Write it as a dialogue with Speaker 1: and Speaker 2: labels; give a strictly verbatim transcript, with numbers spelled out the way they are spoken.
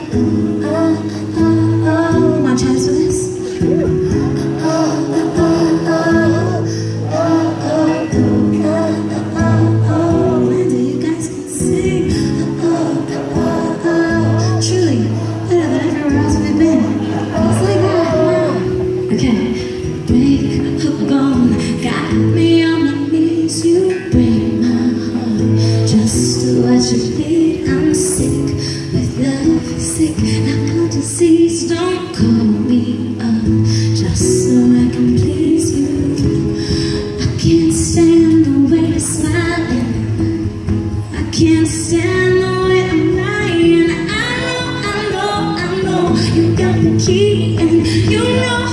Speaker 1: My chance for this. Watch you bleed, I'm sick with love, sick, now disease. Don't call me up just so I can please you. I can't stand the way you're smiling, I can't stand the way I'm lying. I know, I know, I know you got the key and you know